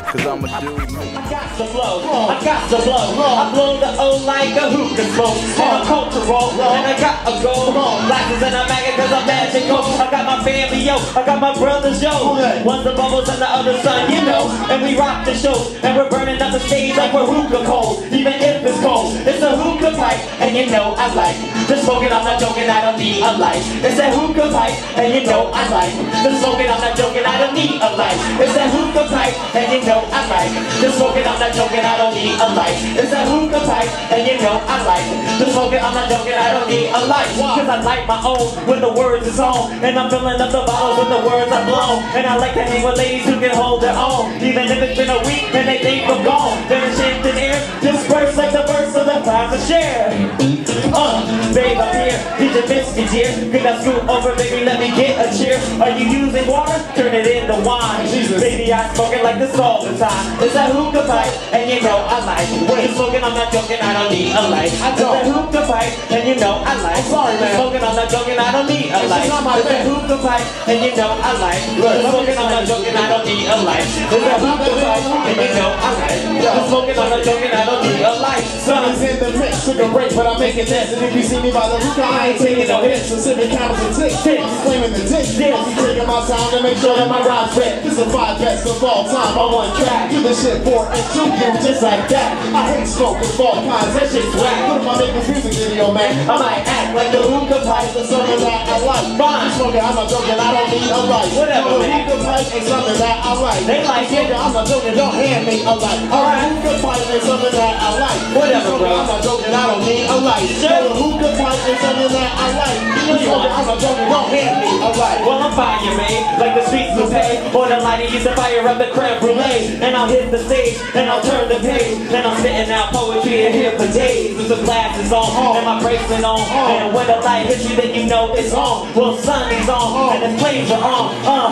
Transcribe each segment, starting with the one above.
cause I'm a dude. I got the flow, I got the blow. I blow the O like a hookah smoke. And I'm cultural, and I got a gold. Glasses and a maggot cause I'm magical. I got my family, yo, I got my brothers, yo. One's the bubbles and the other sun, you know. And we rock the show, and we're burning up the stage like we're hookah cold. Even if it's cold, it's a hookah pipe, and you know I like the smoking, I'm not joking, I don't need a light. It's a hookah pipe, and you know I like the smoking, I'm not joking, I don't need a light. It's a hookah pipe, and you know I like the smoking, I'm not joking, I don't need a light. It's a hookah pipe, and you know I like the smoking, I'm not joking, I don't need a light. Cause I light my own when the words is on, and I'm filling up the bottles when the words are blown. And I like to hang with ladies who can hold their own, even if it's been a week and they think I'm gone. Then the shit in air just bursts like the burst of the clouds of share. Babe, I'm here, did you miss me, dear? Could I scoot over, baby, let me get a cheer? Are you using water? Turn it into wine. Baby, I smoke it like this all the time. It's a hookah pipe, and you know I like it. Smoking, I'm not joking, I don't need a light. It's a hookah pipe, and you know I like it. Sorry, man. Smoking, I'm not joking, I don't need a light. It's a hookah pipe, and you know I like it. Smoking, I'm not joking, I don't need a light. It's a hookah pipe, and you know I like it. Smoking, I'm not joking, I don't need a light. Son's in the mix, took a break, but I'm making this. And if you see me by the hookah, I ain't taking no hits. Specific counters and ticks, claiming the dick. I'll be taking my time to make sure that my rhymes fit. This is 5 best of all time on one track. Do the shit for and to you just like that. I hate smoke with all kinds, that shit's whack. Put my nigga's music video, man. I might act like the hookah pipe is something that I like. Fine, smoking, I'm not joking, I don't need a light. Whatever, the hookah pipe is something that I like. They like it, I'm not joking, don't hand me a light. Alright, hookah pipe is something that I like. Whatever, bro, I'm not joking, I don't need a light. The hookah pipe is something that I like. I'm not joking, don't hand me a light. Well, I'm fire, man, like the streets will pay. Or the lighting used to fire up the creme brulee. And I'll hit the stage, and I'll turn the page. And I'm spitting out poetry in here for days. With the glasses on, and my bracelet on. And when the light hits you, then you know it's on. Well, sun is on, and the flames are on.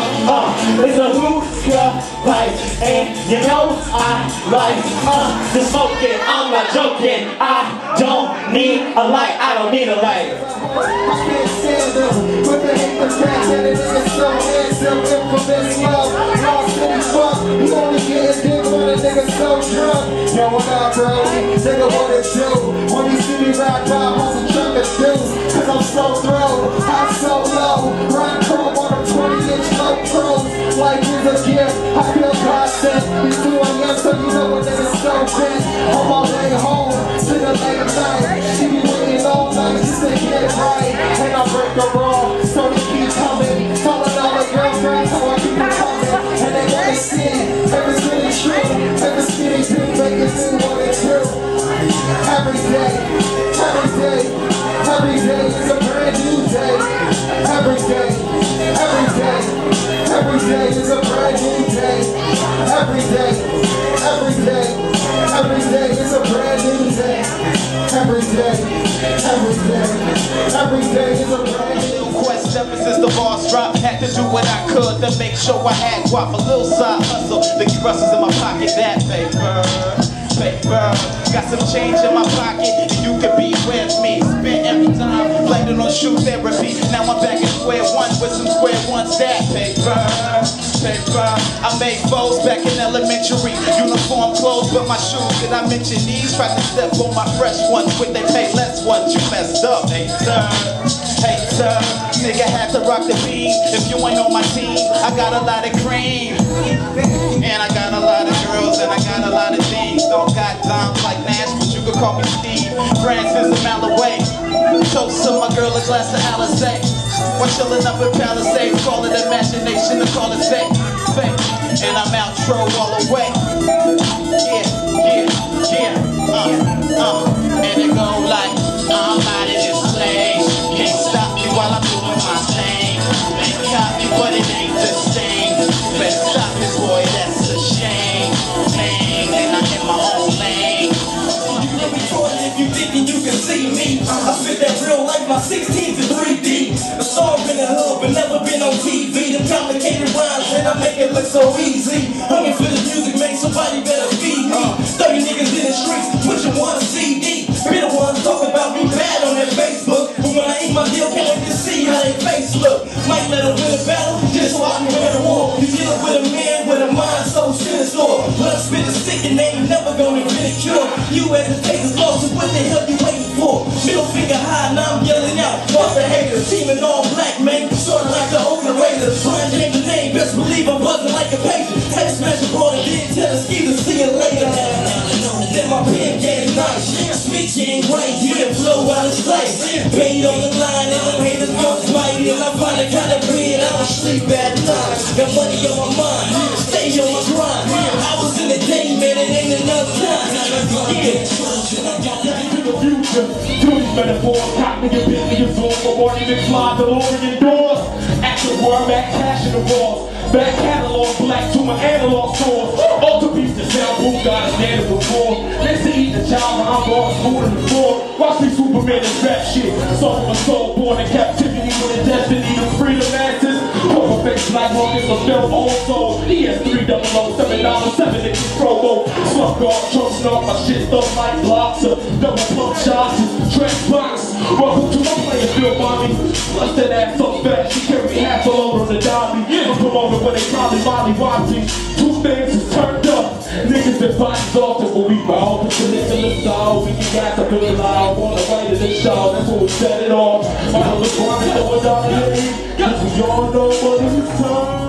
It's a hookah pipe, and you know I like to smoke it. I'm not joking, I don't need a light. I don't need a light. I can't stand them, but they hate the fact that it is so handsome, infamous love, lost in fuck. You only getting dick when a nigga so drunk. Yo, what up, bro? Nigga, what it do? When you see me ride by, hold some truck and do. Cause I'm so through, I'm so low. Run chrome on a 20-inch low pros. Life is a gift, I feel God sent. He's doing yes, so you know what niggas so bent. On my way home, to the late night. She be waiting all night just to get it right. And I break the wrong, so they keep coming. Telling all the girlfriends how I keep it coming. And they wanna see if it's really true. If it's skinny pink, make it do what it do. Every day, every day, every day is a brand new day. Every day, every day, every day is a brand new day. Every day, every day, every day is a brand new day. Every day, every day, every day is a brand new quest. Ever since the bars dropped, had to do what I could to make sure I had guap. A little side hustle, the brushes in my pocket, that paper. Got some change in my pocket, and you can be with me. Spent every time, played it on shoe therapy. Now I'm back at square one with some square ones. That paper. I made foes back in elementary. Uniform clothes, but my shoes, did I mention these? Tried to step on my fresh ones, but they pay less ones. You messed up, hater. Nigga had to rock the beam. If you ain't on my team, I got a lot of cream. And I got a lot of girls, and I got a lot of things. Don't got dimes like Nash, but you could call me Steve. Francis a mile away. Toast to my girl, a glass of Alizé. While chillin' up in Palisades, call it imagination, or call it fake. And I'm outro all the way. And it go like, I'm out of this place. Can't stop me while I'm doing my thing. Ain't copy, but it ain't the same. Better stop this boy, that's a shame. Man, and I'm in my own lane. You can record it if you thinking you can see me. I spit that real life, my 16's in 3D. A star in the hood, but never been on TV. Them complicated rhymes, and I make it look so easy. Hungry for the music, man, somebody better feed me. 30 niggas in the streets, pushing one CD. Be the ones talking about me bad on that Facebook. But when I eat my deal, can't wait to see how they face look. Might let them win a battle, just so I can win a war. You dealing with a man with a mind so sinister. and they ain't never gonna ridicule you as the taste is lost. So what the hell you waiting for? Middle finger high, now I'm yelling out. Fuck the haters, teaming all black, man. Sorta like the Oakland Raiders. Trying to change the name, best believe I'm buzzing like a patient. Head smash the board and didn't tell us either. See you later. Then my pen getting nice. Speech ain't right, you done flow out of sight. Paid on the line, and them haters gon' fight. And I find the kind of bread, I don't sleep at night. Got money on my mind, stay on my grind. I was in the day, man, it ain't enough time. Yeah. To the future, to these metaphors, cotton your business on for Barney McFly, DeLorean doors. Active word, back cash in the walls. Back catalog, black to my analog stores. Ultra beats the sound boom, got a standard before. Listen to eat the child, when I'm going school in the floor. Watch me Superman and rap shit. Soul of a soul, born in captivity with a destiny to freedom masses. Poker face like Marcus or Phil also. He has 300-7 in his promo. Slump guard, trunks off my shit, stuff like blocks. Double pump shots, trash box. Welcome to my player, Bill Mommy. Bust that ass so fast, she carry half a load on the dobby. I'm promoted when they probably Molly watching. Two things is turned up. Niggas been bodies off to but we bow. Put your niggas in the style, we can gas up in the loud. Wanna write in the show, that's what we set it off. All the requirements that we're down the lane. Cause we all know what it's time.